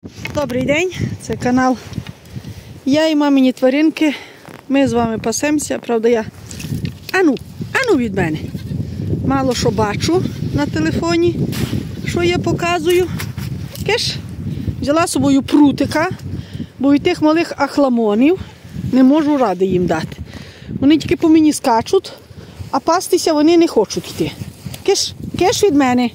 Добрий день, це канал Я і мамині тваринки. Ми з вами пасемося, правда я... Ану від мене. Мало що бачу на телефоні, що я показую. Кеш, взяла з собою прутика, бо від тих малих ахламонів не можу ради їм дати. Вони тільки по мені скачуть, а пастися вони не хочуть йти. Кеш від мене.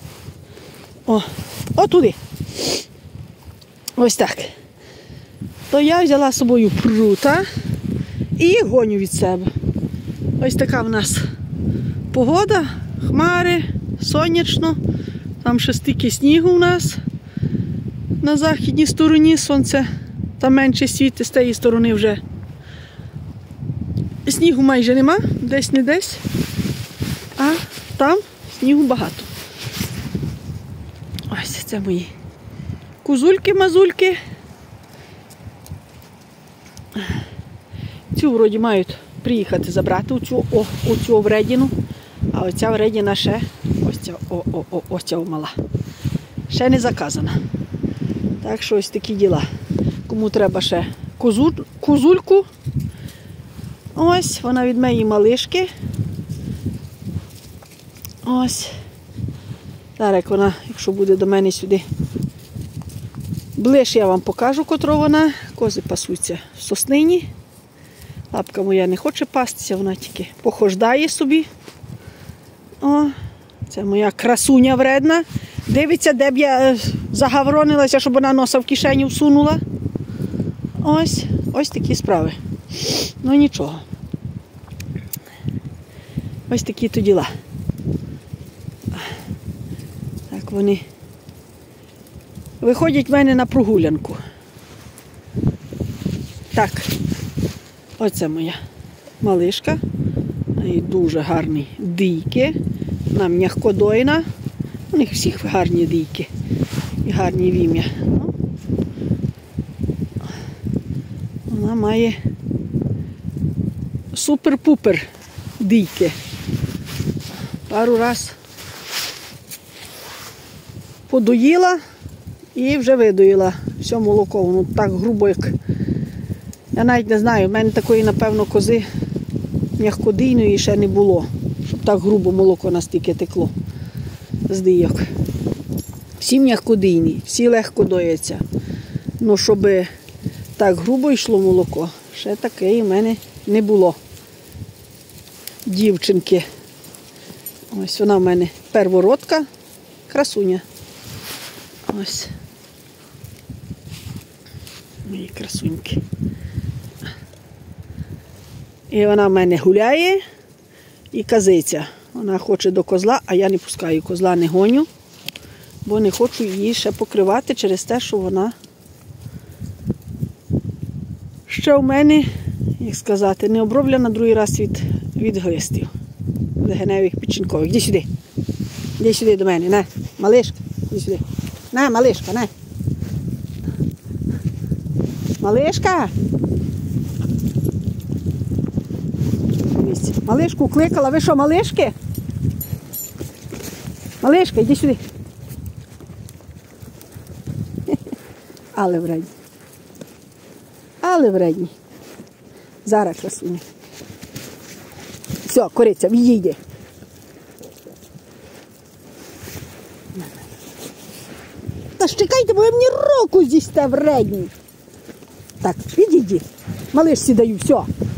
О туди. Ось так. То я взяла з собою прута і їх гоню від себе. Ось така в нас погода, хмари, сонячно. Там ще стільки снігу у нас на західній стороні. Сонце там менше світить, з тієї сторони вже снігу майже нема, десь не десь, а там снігу багато. Ось це мої козульки-мазульки. Цю вроді мають приїхати забрати, оцю вредіну, а оця вредіна ще, ось ця мала. Ще не заказана. Так що ось такі діла. Кому треба ще козульку, ось, вона від моєї малишки. Ось. Зараз як вона, якщо буде до мене сюди ближче, я вам покажу, котра вона. Кози пасуться в соснині. Лапка моя не хоче пастися, вона тільки похождає собі. Це моя красуня вредна. Дивиться, де б я загавронилася, щоб вона носа в кишеню всунула. Ось такі справи. Ну нічого. Ось такі то діла. Так вони виходять в мене на прогулянку. Так, оце моя малишка. І дуже гарні дійки. Вона м'якодойна. У них всіх гарні дійки. І гарні вім'я. Вона має супер-пупер дійки. Пару раз подоїла і вже видоїла все молоко. Воно так грубо, як... Я навіть не знаю, в мене такої, напевно, кози м'якодійної ще не було, щоб так грубо молоко настільки текло з дійок. Всі м'якодійні, всі легко дояться. Ну, щоб так грубо йшло молоко, ще таке в мене не було. Дівчинки. Ось вона в мене первородка, красуня. Ось. Мої красуньки. І вона в мене гуляє і казиться. Вона хоче до козла, а я не пускаю. Козла не гоню, бо не хочу її ще покривати через те, що вона ще в мене, як сказати, не оброблена другий раз від глистів. Легеневих печінкових. Іди сюди. Іди сюди до мене. На, малишка. Іди сюди. На, малишка, на. Малишка. Малишку кликала. Ви що, малишки? Малишка, йди сюди. Але вредні. Але вредні. Зараз, красуня. Все, кориця, відійди. Та ж чекайте, бо ви мені руку з'їсте вредні. Так, відійди. Малишці даю, все.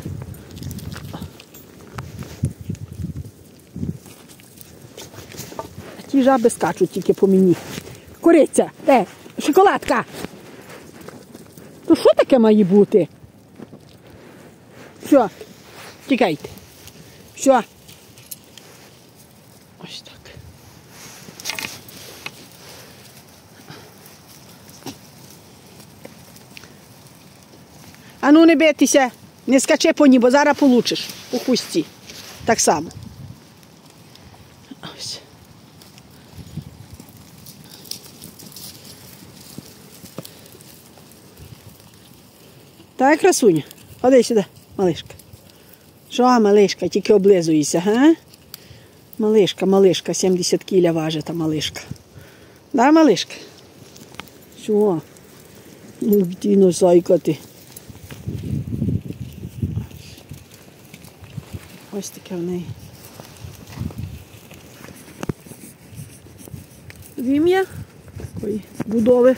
Ті жаби скачуть тільки по мені. Кориця, шоколадка. То що таке має бути? Все, тікайте. Все. Ось так. Ану, не бийтеся, не скачи по ній, бо зараз получиш у хусті. Так само. Ось. Так, красуня, ходи сюди, малишка. Що, малишка, тільки облизуєшся, га? Малишка, 70 кіля важить та малишка. Да, малишка? Що? Тіно сайкати. Ось таке в неї. Вім'я такої будови.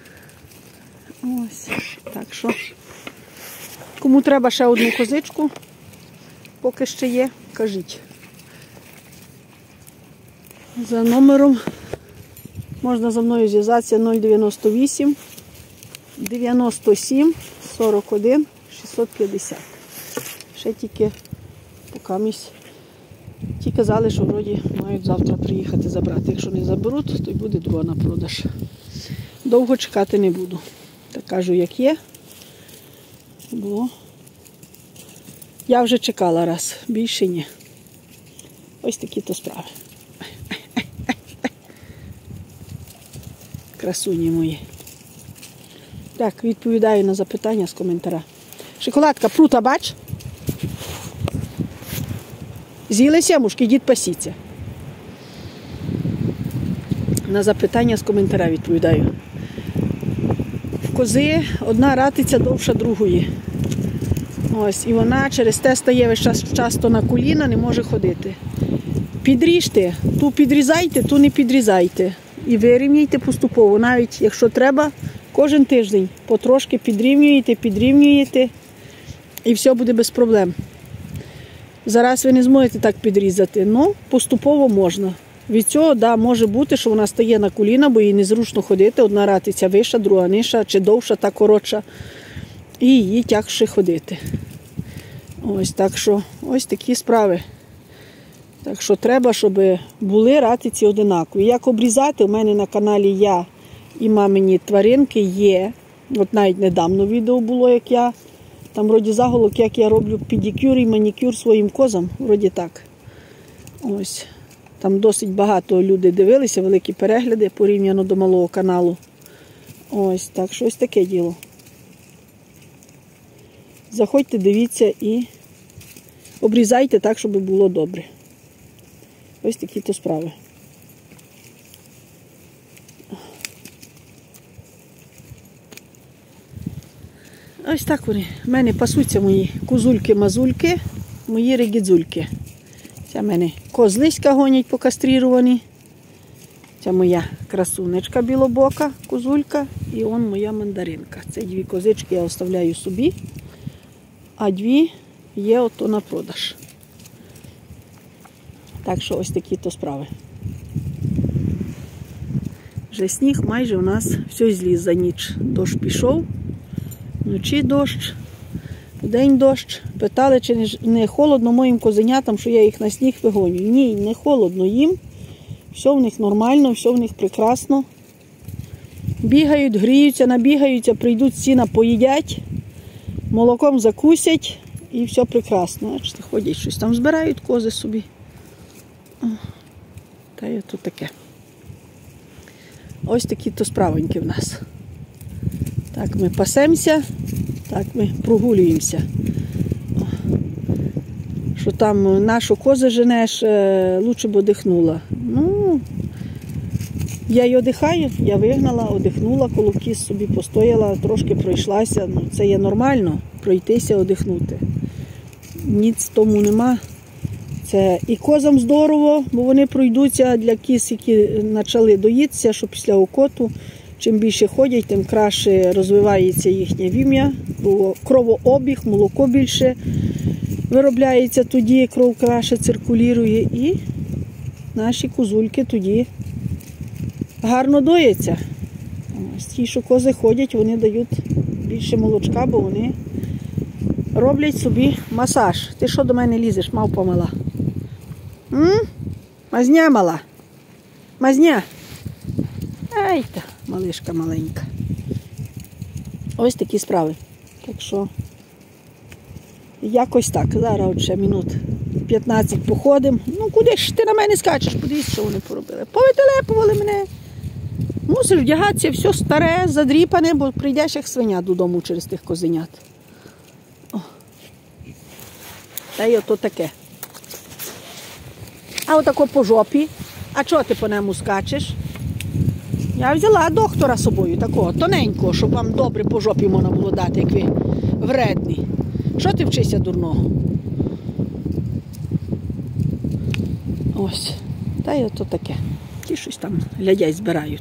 Ось. Так що, кому треба ще одну козичку, поки ще є, кажіть. За номером можна за мною зв'язатися 098 97 41 650. Ще тільки ті казали, що вроді мають завтра приїхати забрати. Якщо не заберуть, то й буде друга на продаж. Довго чекати не буду. Так кажу, як є. Бо я вже чекала раз, більше ні. Ось такі то справи. Красуні мої. Так, відповідаю на запитання з коментаря. Шоколадка, прута, бач? З'їли сімушки, дід пасіться. На запитання з коментаря відповідаю. В кози одна ратиця довша другої. Ось, і вона через те стає весь час часто на коліна, не може ходити. Підріжте, ту підрізайте, ту не підрізайте. І вирівнюйте поступово, навіть якщо треба, кожен тиждень потрошки підрівнюєте, і все буде без проблем. Зараз ви не зможете так підрізати, але поступово можна. Від цього, да, може бути, що вона стає на коліна, бо їй незручно ходити. Одна ратиця вища, друга нижча, чи довша, та коротша. І їй тягше ходити. Ось, так що, ось такі справи. Так що треба, щоб були ратиці одинакові. Як обрізати, у мене на каналі я і мамині тваринки є. От навіть недавно відео було, як я. Там вроді заголовок, як я роблю педикюр і манікюр своїм козам. Вроді так. Ось. Там досить багато людей дивилися, великі перегляди порівняно до малого каналу. Ось, так що ось таке діло. Заходьте, дивіться і обрізайте так, щоб було добре. Ось такі то справи. Ось так вони. В мене пасуться мої козульки-мазульки, мої регідзульки. Це в мене козлиська гонять покастріровані. Це моя красунечка білобока, козулька. І он моя мандаринка. Це дві козички я оставляю собі, а дві є ото на продаж. Так що ось такі то справи. Вже сніг майже у нас все зліз за ніч. Дощ пішов, вночі дощ, вдень дощ. Питали, чи не холодно моїм козенятам, що я їх на сніг вигоню. Ні, не холодно їм. Все в них нормально, все в них прекрасно. Бігають, гріються, набігаються, прийдуть сіна, поїдять, молоком закусять і все прекрасно. Бачите, ходять, щось там збирають кози собі. Та й ото таке. Ось такі то справоньки в нас. Так ми пасемося, так ми прогулюємося. Що там нашу козу женеш, лучше б одихнула. Ну, я й одихаю, я вигнала, одихнула, коло кіз собі постояла, трошки пройшлася. Ну, це є нормально, пройтися, одихнути. Ніц тому нема. Це і козам здорово, бо вони пройдуться для кіз, які почали доїтися, що після окоту, чим більше ходять, тим краще розвивається їхнє вім'я, бо кровообіг, молоко більше виробляється тоді, кров краще циркулює і наші козульки тоді гарно дояться. Ось ті, що кози ходять, вони дають більше молочка, бо вони роблять собі масаж. Ти що до мене лізеш, мавпа мала? Мазня мала? Мазня? Ай та, малишка маленька. Ось такі справи. Так що, якось так. Зараз от ще минут 15 походимо. Ну, куди ж ти на мене скачеш? Подивіться, що вони поробили. Повителепували мене. Мусиш вдягатися, все старе, задріпане, бо прийдеш як свиня додому через тих козенят. О. Та й ото таке. А отако по жопі. А чого ти по ньому скачеш? Я взяла доктора з собою, такого тоненького, щоб вам добре по жопі можна було дати, як ви вредний. Що ти вчишся дурного? Ось. Та й ото таке. Ті щось там глядять, збирають.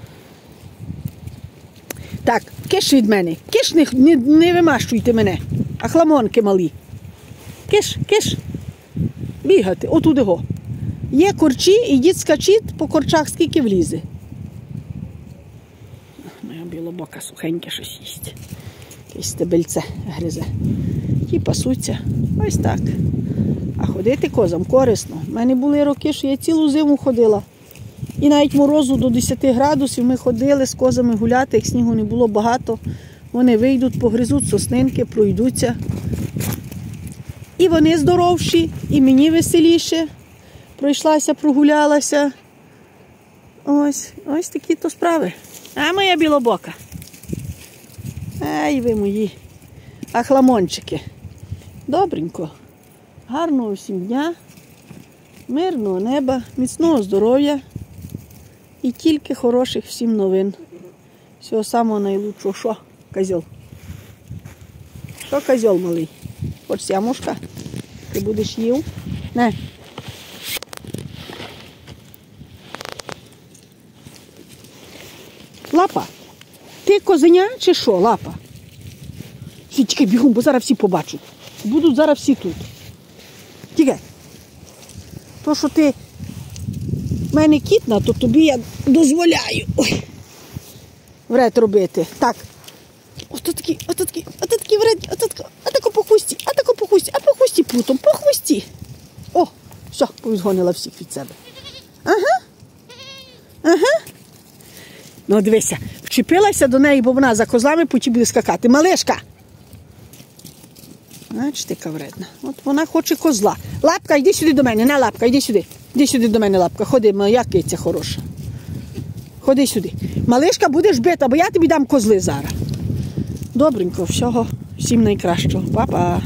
Так, киш від мене. Киш, не вимащуйте мене. Ахламонки малі. Киш, киш. Бігати, отуди го. Є корчі, ідіть скачіть по корчах, скільки влізе. Моя білобока сухеньке щось їсть. Якесь стебельце гризе. Ті пасуться. Ось так. А ходити козам корисно. У мене були роки, що я цілу зиму ходила. І навіть морозу до 10 градусів ми ходили з козами гуляти, як снігу не було багато. Вони вийдуть, погризуть соснинки, пройдуться. І вони здоровші, і мені веселіше. Пройшлася, прогулялася. Ось такі то справи. А моя білобока. Ай, ви мої ахламончики. Добренько. Гарного всім дня, мирного неба, міцного здоров'я і тільки хороших всім новин. Всього самого найлучшого. Що, козьол? Що, козьол малий? Хочеш сямушка? Ти будеш їв? Не. Лапа, ти козеня чи що, Лапа? Тікай бігом, бо зараз всі побачать. Будуть зараз всі тут. Тікай. То, що ти в мене кітна, то тобі я дозволяю. Ой. Вред робити. Так. Ото такі вредні, отако по хвості, а по хвості плутом, по хвості. О, все, повідгонила всіх від себе. Ага. Ну, дивися, вчепилася до неї, бо вона за козлами потім буде скакати. Малешка! Знаєш, ти вредна. От вона хоче козла. Лапка, йди сюди до мене. На, Лапка, йди сюди. Йди сюди до мене, Лапка. Ходи, моя киця хороша. Ходи сюди. Малишка, будеш бита, бо я тобі дам козли зараз. Добренько, всього. Всім найкращого. Па-па.